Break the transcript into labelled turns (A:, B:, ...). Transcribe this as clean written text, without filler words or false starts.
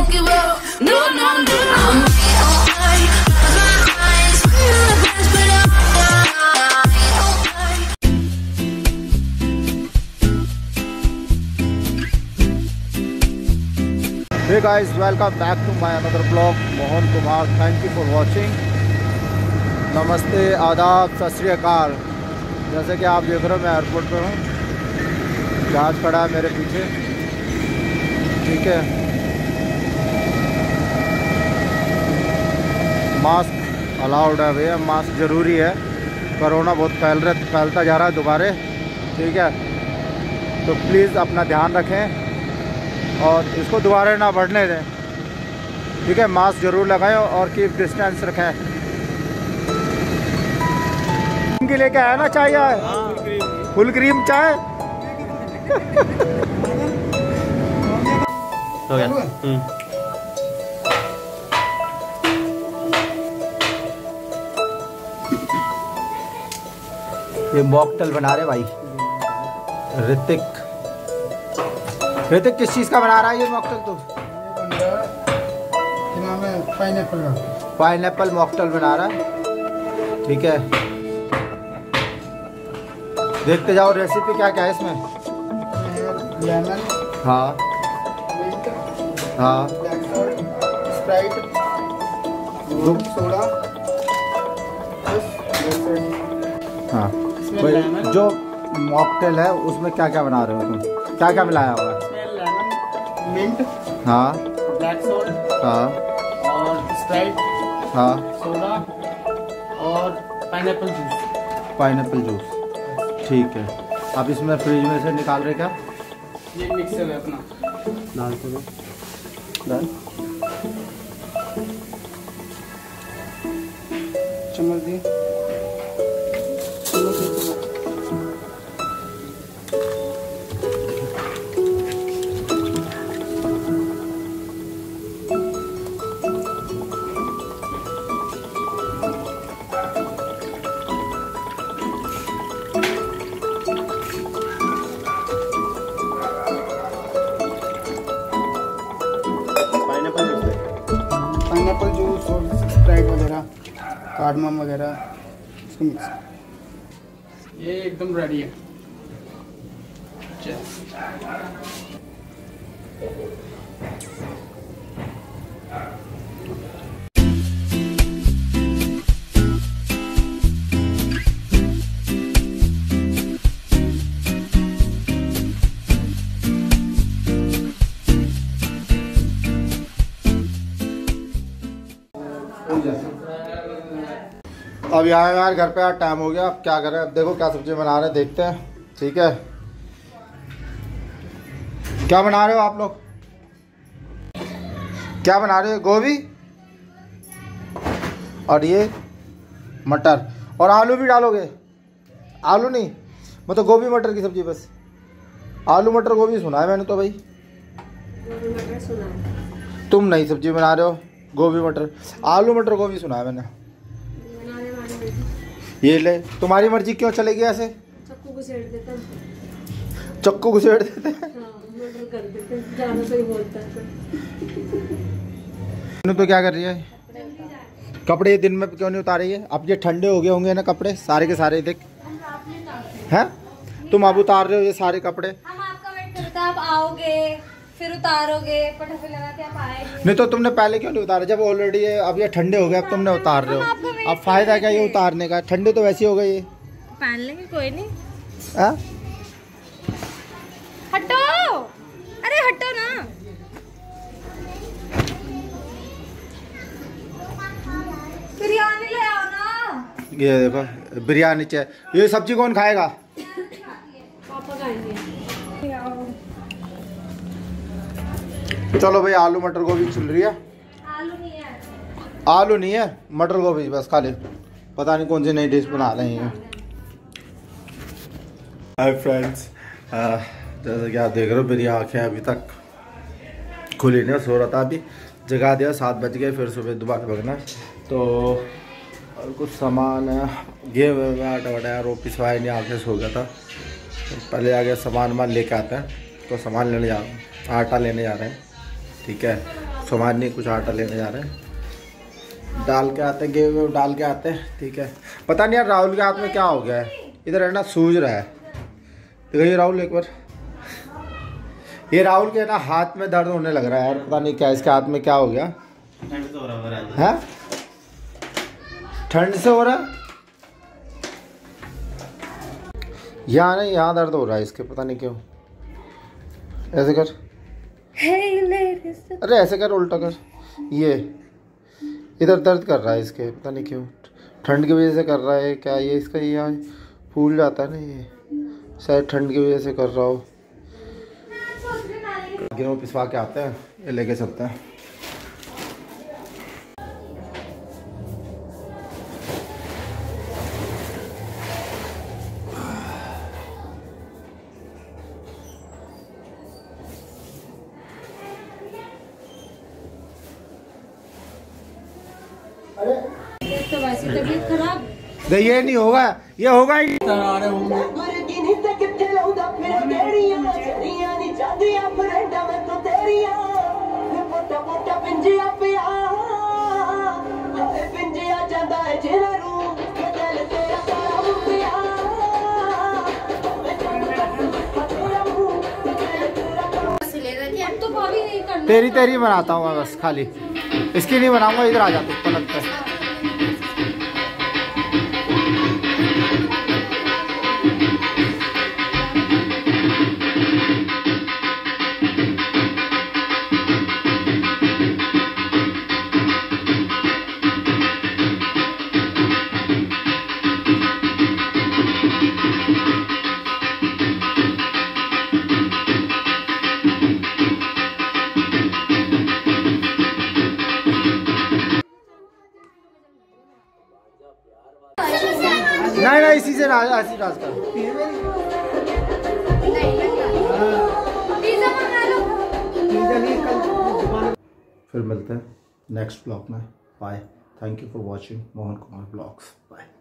A: won't give up. No, no, no. I'm alright.
B: Hey guys, welcome back to my another vlog. Mohan Kumar, thank you for watching. नमस्ते, आदाब, सत श्री अकाल। जैसे कि आप देख रहे हो मैं एयरपोर्ट पे हूँ, जहाज खड़ा है मेरे पीछे, ठीक है। मास्क अलाउड है भैया, मास्क ज़रूरी है। कोरोना बहुत फैलता जा रहा है दोबारा, ठीक है। तो प्लीज़ अपना ध्यान रखें और इसको दोबारा ना बढ़ने दें, ठीक है। मास्क ज़रूर लगाएं और कीप डिस्टेंस रखें। की लेके आया ना चाय, फुल क्रीम चाय
C: हो गया।
B: ये मॉकटेल बना रहे भाई ऋतिक किस चीज़ का बना रहा है ये मॉकटेल? तो पाइनएप्पल का, पाइनएप्पल मॉकटेल बना रहा है, ठीक है। देखते जाओ रेसिपी क्या क्या है इसमें। लेमन, हाँ हाँ, ब्लैक सॉल्ट, स्प्राइट, सोडा, हाँ। जो मॉकटेल है उसमें क्या क्या बना रहे हो तुम? क्या क्या मिलाया हुआ है? लेमन, मिंट, हाँ, ब्लैक सॉल्ट, हाँ, और स्प्राइट, हाँ, सोडा और पाइनएप्पल जूस, ठीक है। आप इसमें फ्रिज में से निकाल रहे क्या? ये मिक्सर है अपना, डालते हो डाल, चम्मच दी, पाइनएप्पल जूस और स्प्राइट वगैरह, कार्डमम वगैरह, इसको मिक्स। ये एकदम रेडी है। अब यार घर पे यार टाइम हो गया, अब क्या करें। अब देखो क्या सब्जी बना रहे हैं, देखते हैं, ठीक है। क्या बना रहे हो आप लोग? क्या बना रहे हो? गोभी और ये मटर और आलू भी डालोगे? आलू नहीं, मतलब गोभी मटर की सब्जी बस। आलू मटर गोभी सुना है मैंने तो भाई। तुम नई सब्जी बना रहे हो, गोभी मटर, आलू मटर गोभी सुना है मैंने। ये ले, तुम्हारी मर्जी क्यों चलेगी ऐसे? चक्कू घुसेड़ देते हैं, मर्डर कर देते हैं, ज़्यादा सही बोलता है। तो क्या कर रही है? कपड़े दिन में क्यों नहीं उतारी है? अब ये ठंडे हो गए होंगे ना कपड़े सारे के सारे, देख हैं तुम अब उतार रहे हो ये सारे कपड़े।
D: हम आपका वेट करते हैं, आप आओगे फिर उतारोगे, पटाखे लगा के आप आएंगे।
B: नहीं तो तुमने पहले क्यों नहीं उतारा? जब ऑलरेडी अब ये ठंडे हो गए, अब तुमने उतार रहे हो, अब फायदा क्या ये उतारने का? ठंडे तो वैसे ही हो गए, ये
D: पहन लेंगे, कोई नहीं। हटो, अरे हटो ना। बिरयानी ले आओ ना।
B: ये देखो बिरयानी चाहिए। ये सब्जी कौन खाएगा?
D: पापा खाएंगे।
B: चलो भाई, आलू मटर गोभी चल रही है। आलू नहीं है, मटर गोभी बस खाली। पता नहीं कौन सी नई डिश बना रहे हैं। हाय फ्रेंड्स, जैसे कि आप देख रहे हो मेरी आँखें अभी तक खुली नहीं, सो रहा था। अभी जगा दिया, 7 बज गए, फिर सुबह दोबारा भगना। तो और कुछ सामान ये आटा वाटा यार वो पिछवाया नहीं, आगे सो गया था। तो पहले आगे सामान वामान लेके आते हैं, तो सामान लेने जा रहे हैं, आटा लेने जा रहे हैं, ठीक है। सामान नहीं, कुछ आटा लेने जा रहे हैं, डाल के आते हैं, गेहूँ डाल के आते हैं। ठीक है, पता नहीं यार राहुल के हाथ में क्या हो गया है, इधर है ना सूज रहा है। देखो ये राहुल एक बार, ये राहुल के ना हाथ में दर्द होने लग रहा है यार, पता नहीं क्या इसके हाथ में क्या हो गया। ठंड से हो रहा है, ठंड से हो रहा है। यहाँ नहीं, यहाँ दर्द हो रहा है इसके, पता नहीं क्यों। ऐसे कर, अरे ऐसे कर, उल्टा कर, ये इधर दर्द कर रहा है इसके, पता नहीं क्यों, ठंड की वजह से कर रहा है क्या। ये इसका यहाँ फूल जाता है ना, ये शायद ठंड की वजह से कर रहा हो। गेहूँ पिसवा के आते हैं, ये लेके चलते हैं।
D: तो वैसे तबीयत खराब,
B: ये नहीं होगा, ये होगा ही।
D: तो भाभी नहीं करना।
B: तेरी बनाता हूँ मैं बस, खाली इसकी नहीं बनाऊंगा। इधर आ जाते पलट पे। नहीं इसी से राज कर। फिर मिलते हैं नेक्स्ट ब्लॉग में। Bye, thank you for watching Mohan Kumar blogs. Bye.